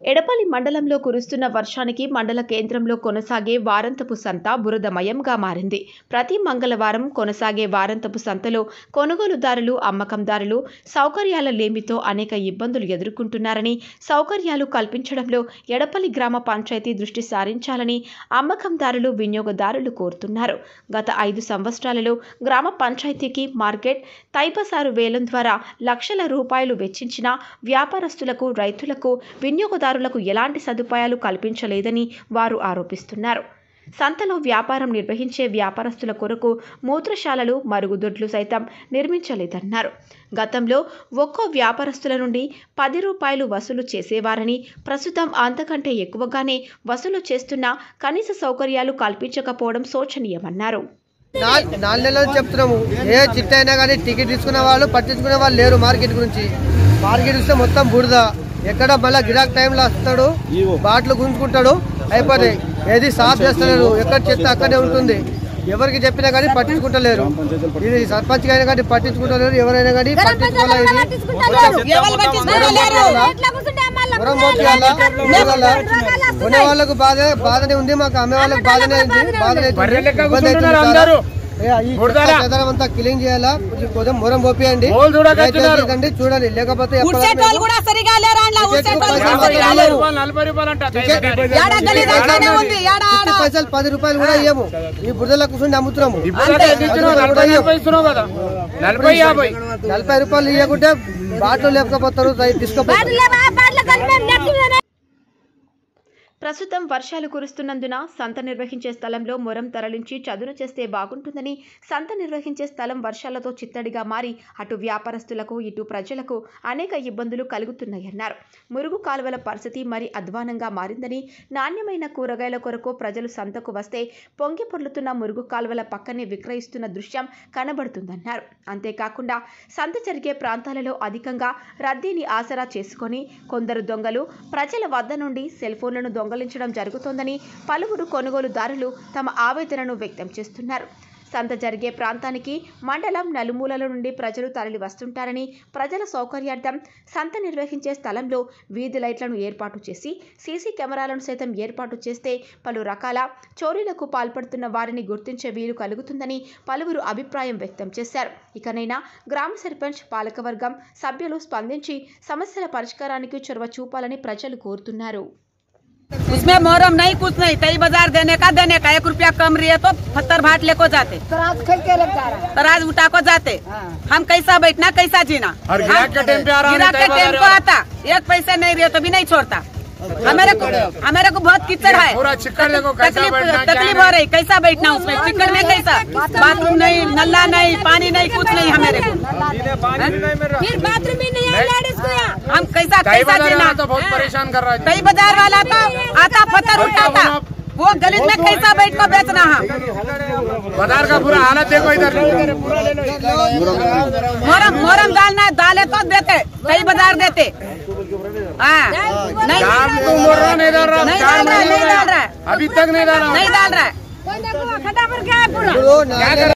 ఎడపల్లి మండలంలో కురుస్తున్న వర్షానికి మండల కేంద్రంలో కొనసాగే వారంతపు సంత బురదమయంగా మారింది. ప్రతి మంగళవారం కొనసాగే వారంతపు సంతలో కొనుగోలుదారులు, అమ్మకందారులు సౌకర్యాల లేమితో అనేక ఇబ్బందులు ఎదుర్కొంటున్నారని, సౌకర్యాలు కల్పించడంలో ఎడపల్లి గ్రామ పంచాయతీ దృష్టి సారించాలని అమ్మకందారులు, వినియోగదారులు కోరుతున్నారు. గత 5 సంవత్సరాలలో గ్రామ పంచాయతీకి మార్కెట్, తైబసారు వేలం ద్వారా లక్షల రూపాయలు వెచ్చించిన వ్యాపారస్తులకు, రైతులకు, వినియోగదారులకు ఎలాంటి సదుపాయాలు కల్పించలేదని వారు ఆరోపిస్తున్నారు. సంతలో వ్యాపారం నిర్వహించే వ్యాపారస్తుల కొరకు మూత్రశాలలు, మరుగుదొడ్లు సైతం నిర్మించలేదన్నారు. గతంలో ఒక్కో వ్యాపారస్తుల నుండి 10 రూపాయలు వసూలు చేసేవారని, ప్రస్తుతం అంతకంటే ఎక్కువగానే వసూలు చేస్తున్నా కనీస సౌకర్యాలు కల్పించకపోవడం శోచనీయమన్నారు. 4 నెలలు చెప్తున్నాము. ఏ చిట్ అయినా కానీ టికెట్ తీసుకునే వాళ్ళు, పట్టించుకునే వాళ్ళు లేరు. మార్కెట్ గురించి మార్కెట్ ఇస్తే మొత్తం బురద. ఎక్కడ మళ్ళీ గిరాక్ టైంలో వస్తాడు, బాటలు గుంజుకుంటాడు, అయిపోతాయి. ఏది సాఫ్ చేస్తలేరు. ఎక్కడ చెత్త అక్కడే ఉంటుంది. ఎవరికి చెప్పినా కానీ పట్టించుకుంటలేరు. ఇది సర్పంచ్ అయినా కానీ పట్టించుకుంటలేరు. ఎవరైనా కానీ పట్టించుకోవాలి. కొనే వాళ్ళకు బాధనే ఉంది, మాకు అమ్మే వాళ్ళకి బాధనే ఉంది. అంతా క్లీన్ చేయాలా, కొంచెం మొరం పోపియండి, చూడండి. లేకపోతే పైసలు 10 రూపాయలు కూడా ఇయ్యము. ఈ బురదలో కూర్చొని అమ్ముతున్నాము. 40 రూపాయలు ఇవ్వకుంటే బాటలు లేకపోతారు, తీసుకుపోతారు. ప్రస్తుతం వర్షాలు కురుస్తున్నందున సంత నిర్వహించే స్థలంలో మొరం తరలించి చదును చేస్తే బాగుంటుందని, సంత నిర్వహించే స్థలం వర్షాలతో చిత్తడిగా మారి అటు వ్యాపారస్తులకు, ఇటు ప్రజలకు అనేక ఇబ్బందులు కలుగుతున్నాయన్నారు. మురుగు కాలువల పరిస్థితి మరి అధ్వానంగా మారిందని, నాణ్యమైన కూరగాయల కొరకు ప్రజలు సంతకు వస్తే పొంగి పొర్లుతున్న మురుగు కాలువల పక్కనే విక్రయిస్తున్న దృశ్యం కనబడుతుందన్నారు. అంతేకాకుండా సంత జరిగే ప్రాంతాలలో అధికంగా రద్దీని ఆసరా చేసుకొని కొందరు దొంగలు ప్రజల వద్ద నుండి సెల్ ఫోన్లను దొంగలించడం జరుగుతోందని పలువురు కొనుగోలుదారులు తమ ఆవేదనను వ్యక్తం చేస్తున్నారు. సంత జరిగే ప్రాంతానికి మండలం నలుమూలల నుండి ప్రజలు తరలి వస్తుంటారని, ప్రజల సౌకర్యార్థం సంత నిర్వహించే స్థలంలో వీధి లైట్లను ఏర్పాటు చేసి సీసీ కెమెరాలను సైతం ఏర్పాటు చేస్తే పలు రకాల చోరీలకు పాల్పడుతున్న వారిని గుర్తించే వీలు కలుగుతుందని పలువురు అభిప్రాయం వ్యక్తం చేశారు. ఇకనైనా గ్రామ సర్పంచ్, పాలకవర్గం సభ్యులు స్పందించి సమస్యల పరిష్కారానికి చొరవ చూపాలని ప్రజలు కోరుతున్నారు. उसमें मोहरम नहीं, कुछ नहीं, तई बाजार देने का 1 रुपया कम रही है तो पत्थर भाट लेको जाते, तराज उठा को जाते। हम कैसा बैठना, कैसा जीना? गिराक के टाइम पे आता, 1 पैसे नहीं रहे तो भी नहीं छोड़ता। हमारे को बहुत कीचड़ है, तकलीफ हो रही। कैसा बैठना उसमें? चिकड़ में कैसा? बाथरूम नहीं, नल्ला नहीं, पानी नहीं, कुछ नहीं हमारे को। फिर बाथरूम भी नहीं है लेडीज को। हम कैसा जीना? तो बहुत परेशान कर रहा है। कई बाजार वाला तो आता पत्थर उठाता, वो गली में कैसा बैठ को बेचना? हम बाजार का पूरा हालत देखो इधर। मोरम डालना, डाले तो देते, कई बाजार देते। नहीं डाल रहा, अभी तक नहीं डाल रहा है। खड्डा पर क्या है पूरा?